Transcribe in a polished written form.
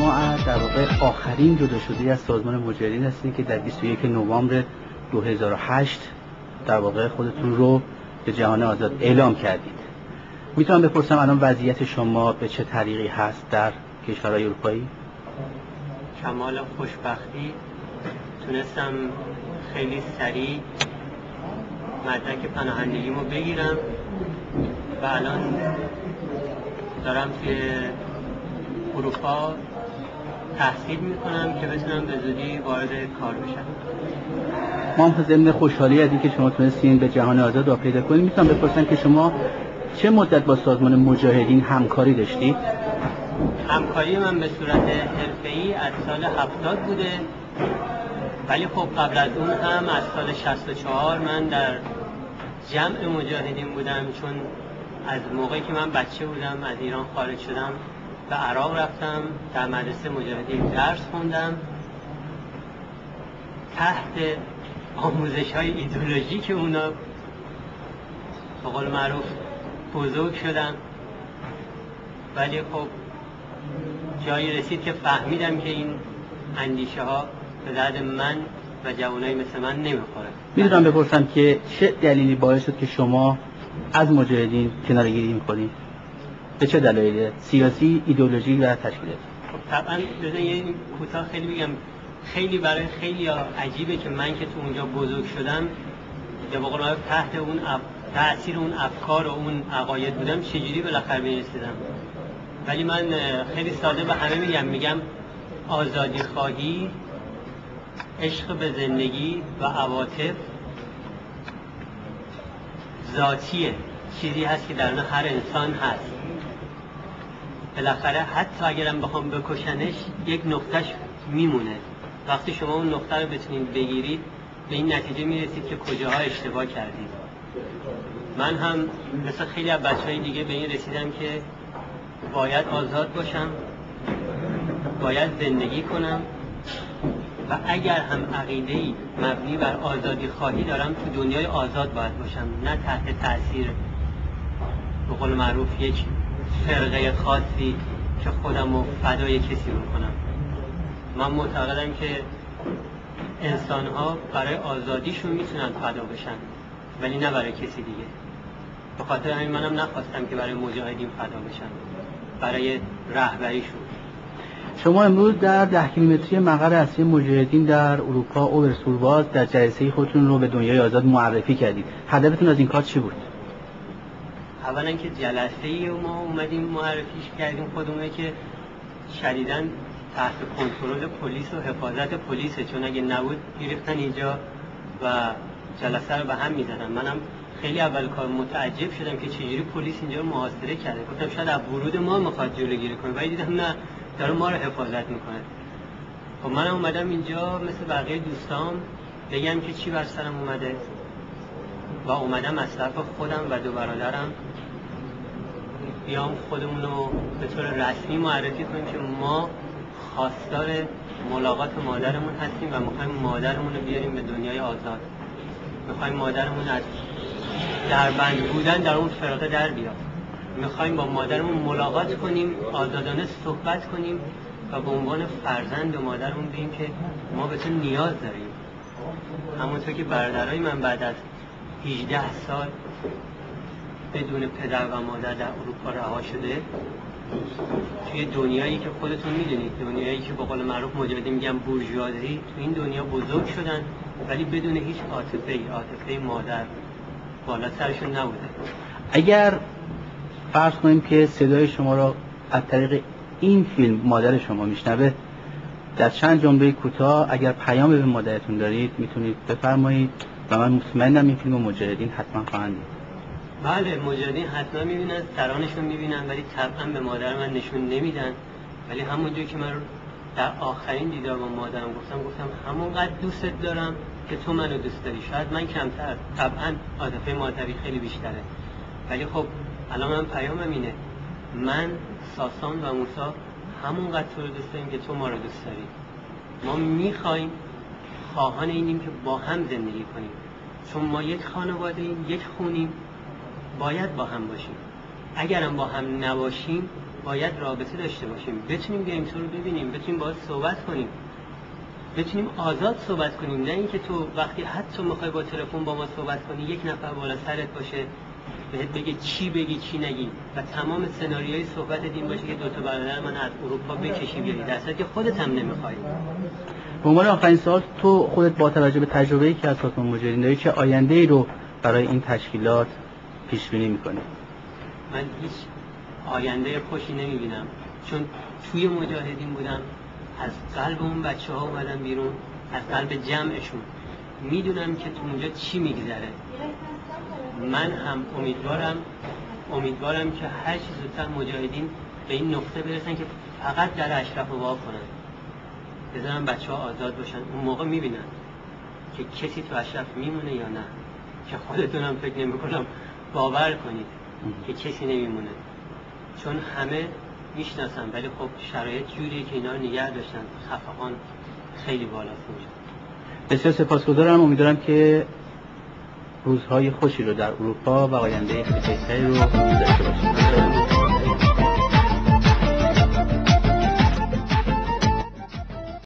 شما در واقع آخرین جدا شده از سازمان مجاهدین هستید که در 21 نوامبر 2008 در واقع خودتون رو به جهان آزاد اعلام کردید. میتونم بپرسم الان وضعیت شما به چه طریقی هست در کشورهای اروپایی؟ کمال خوشبختی تونستم خیلی سریع مدرک پناهندگیمو بگیرم و الان دارم توی اروپا تحصیل میکنم که بتونم به زودی وارد کار بشم. ما هم ضمن خوشحالی از اینکه شما تونستین به جهان آزاد راه پیدا کنید میتونم بپرسم که شما چه مدت با سازمان مجاهدین همکاری داشتید؟ همکاری من به صورت حرفه‌ای از سال 70 بوده، ولی خب قبل از اون هم از سال 64 من در جمع مجاهدین بودم، چون از موقعی که من بچه بودم از ایران خارج شدم به عراق رفتم، در مدرسه مجاهدین درس خوندم، تحت آموزش‌های ایدئولوژی که اونا به قول معروف بزرگ شدم. ولی خب جایی رسید که فهمیدم که این اندیشه ها به درد من و جوانایی مثل من نمیخوره. میدونم بپرسم که چه دلیلی باعث شد که شما از مجاهدین کناره‌گیری میکنید؟ به چه دلایلی؟ سیاسی، ایدئولوژی و تشکیلاتی؟ خب طبعا بذار یه کوتاه خیلی بگم. خیلی برای خیلی عجیبه که من که تو اونجا بزرگ شدم یا به قول معروف تحت اون تأثیر اون افکار و اون عقاید بودم، چجوری بالاخره میرسیدم. ولی من خیلی ساده به همه میگم آزادی خواهی، عشق به زندگی و عواطف ذاتیه، چیزی هست که درون هر انسان هست. بالاخره حتی اگرم بخوام بکشنش یک نقطهش میمونه. وقتی شما اون نقطه رو بتونید بگیرید به این نتیجه میرسید که کجاها اشتباه کردید. من هم مثل خیلی از بچه‌های دیگه به این رسیدم که باید آزاد باشم، باید زندگی کنم و اگر هم عقیده‌ای مبنی بر آزادی خواهی دارم تو دنیای آزاد باید باشم، نه تحت تأثیر به قول معروف یک فرقه خاصی که خودم رو فدای کسی بکنم. من معتقدم که انسان‌ها برای آزادیشون میتونن فدا بشن، ولی نه برای کسی دیگه. به خاطر همین منم نخواستم که برای مجاهدین فدا بشن، برای رهبریشون. شما امروز در 10 کیلومتری مقر اصلی مجاهدین در اروپا اوبرسورواز در جلسه خودتون رو به دنیای آزاد معرفی کردید. هدفتون از این کار چی بود؟ اولا که جلسه ما اومدیم معرفیش کردیم خودمونه که شدیداً تحت کنترل پلیس و حفاظت پلیسه، چون اگه نبود میریختن اینجا و جلسه رو به هم میزدن. منم خیلی اول کار متعجب شدم که چجوری پلیس اینجا رو محاصره کرده. گفتم شاید از ورود ما میخواد جلوگیری کنه، ولی دیدم نه، داره ما رو حفاظت میکنه. خب منم اومدم اینجا مثل بقیه دوستام بگم که چی بر سرم اومده و اومدم از طرف خودم و دو برادرم بیام خودمون رو به طور رسمی معرفی کنیم که ما خواستار ملاقات مادرمون هستیم و میخوایم مادرمون رو بیاریم به دنیای آزاد. میخوایم مادرمون از دربند بودن در اون فرقه در بیاد. میخوایم با مادرمون ملاقات کنیم، آزادانه صحبت کنیم و به عنوان فرزند و مادرمون بگیم که ما به تو نیاز داریم. همونطور که برادرای من بعد از 18 سال بدون پدر و مادر در اروپا رها شده، توی دنیایی که خودتون میدونید، دنیایی که به قول معروف مجاهدین میگن بورژوازی، تو این دنیا بزرگ شدن ولی بدون هیچ عاطفه مادر بالا سرشون نبوده. اگر فرض کنیم که صدای شما را از طریق این فیلم مادر شما میشنوه، در چند جمله کوتاه اگر پیامی به مادرتون دارید میتونید بفرمایید و من مطمئنم این فیلم مجاهدین حتما خواهند دید. بله، مجاهدین حتما میبینن، سرانشون میبینن، ولی طبعا به مادر من نشون نمیدن. ولی همونجور که من در آخرین دیدار با مادرم گفتم همونقدر دوستت دارم که تو منو دوست داری. شاید من کمتر، طبعا عاطفه مادری خیلی بیشتره، ولی خب الان من پیامم اینه: من، ساسان و موسی همونقدر تو رو دوست داریم که تو ما رو دوست داری. ما میخوایم، خواهان اینیم که با هم زندگی کنیم، چون ما یک خانواده ایم، یک خونیم، باید با هم باشیم. اگرم با هم نباشیم باید رابطه داشته باشیم، بتونیم بیایم تو رو ببینیم، بتونیم باهات صحبت کنیم، بتونیم آزاد صحبت کنیم، نه اینکه تو وقتی حتی میخوای با تلفن با ما صحبت کنی یک نفر بالا سرت باشه بهت بگه چی بگی چی نگی و تمام سناریوی صحبت این باشه که دوتا برادر من از اروپا بکشی بیاری، در صورتی که خودت هم نمیخوای. به عنوان آخرین سوال، تو خودت با توجه به تجربه‌ای که از سازمان مجاهدین داری چه آینده‌ای رو برای این تشکیلات پیش بینی می‌کنی؟ من هیچ آینده خوشی نمیبینم، چون توی مجاهدین بودم، از قلب اون بچه‌ها اومدم بیرون، از قلب جمعشون میدونم که تو اونجا چی میگذره. من هم امیدوارم که هر چی زودتر مجاهدین به این نقطه برسن که فقط در اشرف رو وا کنن، بذارن بچه‌ها آزاد باشن. اون موقع میبینن که کسی تو اشرف میمونه یا نه، که خودتونم فکر نمی‌کنم باور کنید که کسی نمیمونه، چون همه میشناسن، ولی خب شرایط جوریه که اینا رو نگه داشتن، خفقان خیلی بالاست اونجا. بسیار سپاسگزارم، امیدوارم که روزهای خوشی رو در اروپا و آینده خیلی بهتری رو داشته باشید.